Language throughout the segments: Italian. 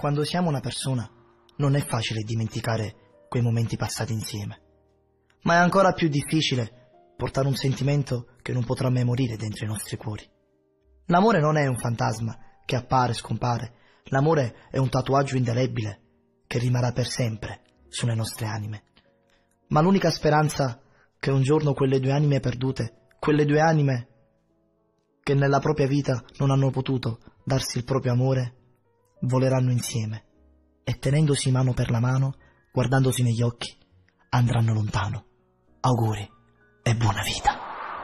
Quando siamo una persona, non è facile dimenticare quei momenti passati insieme, ma è ancora più difficile portare un sentimento che non potrà mai morire dentro i nostri cuori. L'amore non è un fantasma che appare e scompare, l'amore è un tatuaggio indelebile che rimarrà per sempre sulle nostre anime. Ma l'unica speranza che un giorno quelle due anime perdute, quelle due anime che nella propria vita non hanno potuto darsi il proprio amore, voleranno insieme e tenendosi mano per la mano, guardandosi negli occhi, andranno lontano. Auguri e buona vita.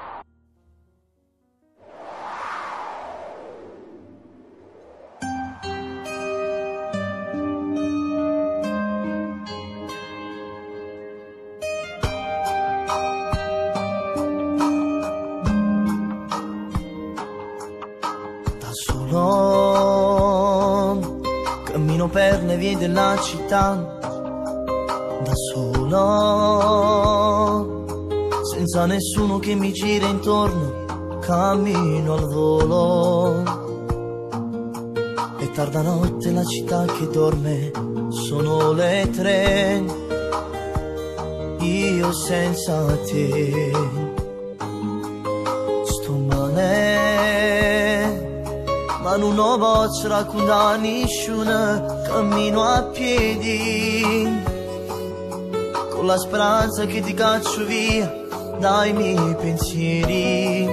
Da solo cammino per le vie della città, da solo, senza nessuno che mi gira intorno, cammino al volo. È tarda notte, la città che dorme, sono le 3, io senza te sto male, ma non ho voce racconta nessuno, cammino a piedi con la speranza che ti caccio via dai miei pensieri.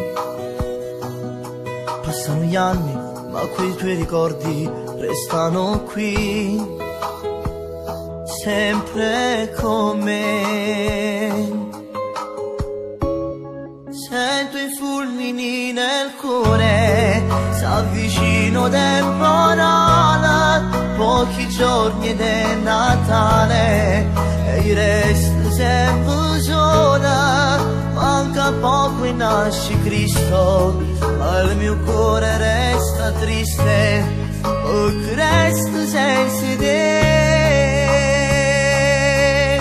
Passano gli anni, ma quei tuoi ricordi restano qui, sempre con me. Sento i fulmini nel cuore, s'avvicino temporale, pochi giorni ed è Natale e io resto sempre sola. Manca poco e nasce Cristo, ma il mio cuore resta triste, perché resto senza te.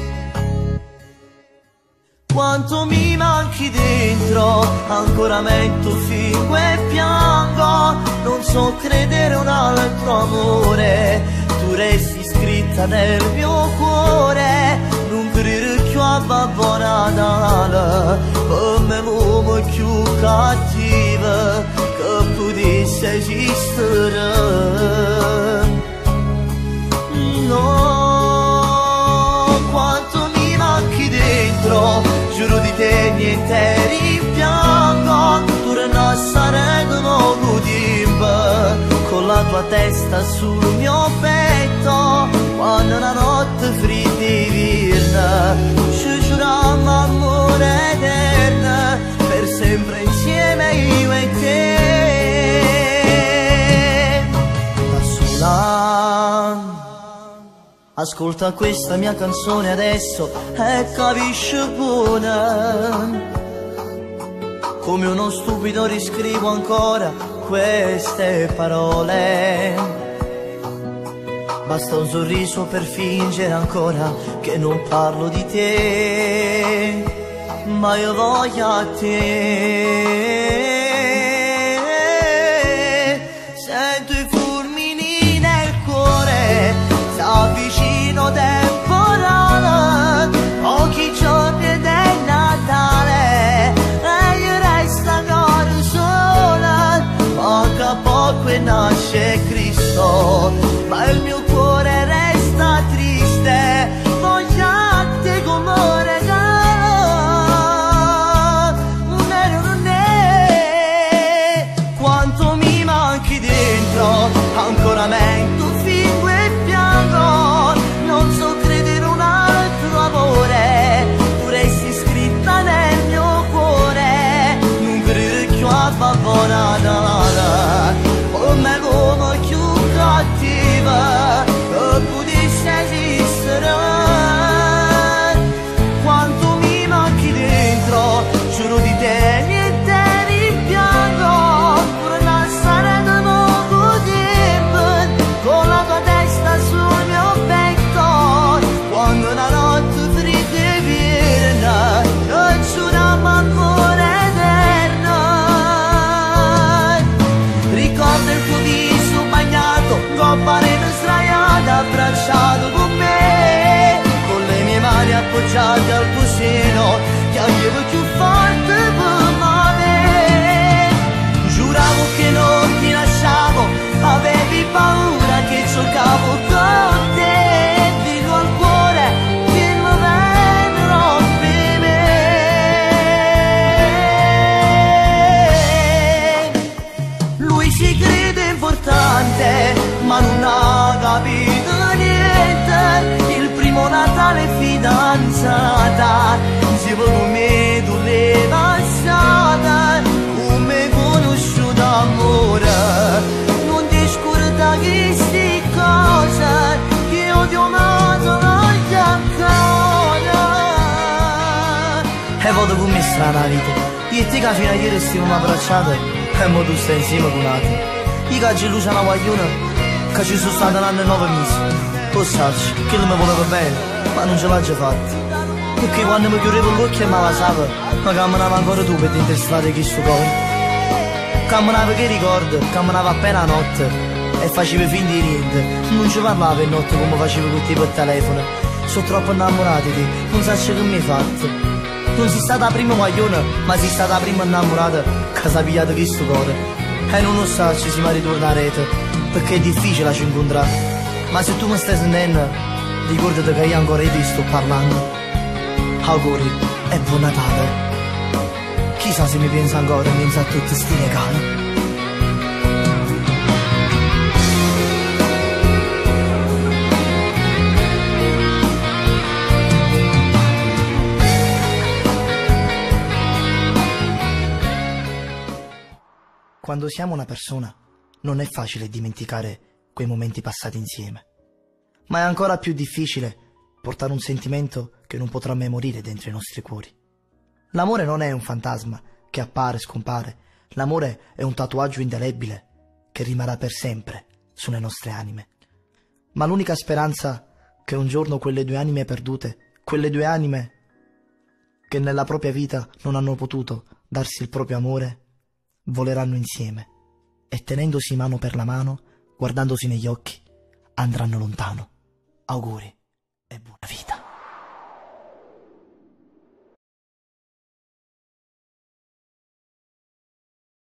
Quanto mi manchi dentro, ancora metto figo e piango, non so credere a un altro amore, tu resti scritta nel mio cuore, non credere più a Babbo Natale, come l'uomo più cattivo che potesse esistere. No, quanto mi manchi dentro, giuro di te niente rimpiango, tu rinascere nuovo tempo, con la tua testa sul mio petto, quando la notte fredda e virna, ci giuriamo amore eterno, per sempre insieme io e te. Da sola, ascolta questa mia canzone adesso e capisci buona, come uno stupido riscrivo ancora queste parole. Basta un sorriso per fingere ancora che non parlo di te, ma io voglio a te. Sento i fulmini nel cuore, s'avvicino temporale, pochi giorni ed è Natale e io resto ancora sola. Manca poco e nasce Cristo, ma il mio cuore resta triste, voglio a te come regalo, non è appoggiati al tuo seno, piangevo più forte per me. Giuravo che non ti lasciavo, avevi paura che giocavo con te, dico al cuore che non venderò per me. Lui si crede importante, ma non ha capito niente. Il primo Natale fidanzata, insieme con me tu l'hai passata, come conosciuto amore. Non ti scorda che sti cose, che io ti ho amato ancora. E vado con me strana vita, io e te che fino a ieri stavamo abbracciati, e mo tu stai insieme con altri. Io che oggi luce una guagliona, che ci sono stato un anno e 9 mesi. Tu sai che lui mi voleva bene, ma non ce l'ha già fatta. Perché quando mi chiudevo l'occhio e mi lasciava, mi camminava ancora tu per interstrade che sto cuore. Camminava che ricordo, camminava appena a notte e facevo finta di niente. Non ci parlava in notte come facevo con te per telefono. Sono troppo innamorato di te, non sai che mi hai fatto. Non sei stata la prima guagliona, ma sei stata la prima innamorata che si è pigliata che sto cuore. E non lo so se si mi ritorna a rete, perché è difficile ci incontrare. Ma se tu mi stai sentendo, ricordati che io ancora di te sto parlando. Auguri e buon Natale. Chissà se mi pensa ancora mentre a tutti sti regali. Quando siamo una persona, non è facile dimenticare quei momenti passati insieme, ma è ancora più difficile portare un sentimento che non potrà mai morire dentro i nostri cuori. L'amore non è un fantasma che appare e scompare, l'amore è un tatuaggio indelebile che rimarrà per sempre sulle nostre anime. Ma l'unica speranza che un giorno quelle due anime perdute, quelle due anime che nella propria vita non hanno potuto darsi il proprio amore, voleranno insieme e tenendosi mano per la mano, guardandosi negli occhi, andranno lontano. Auguri e buona vita.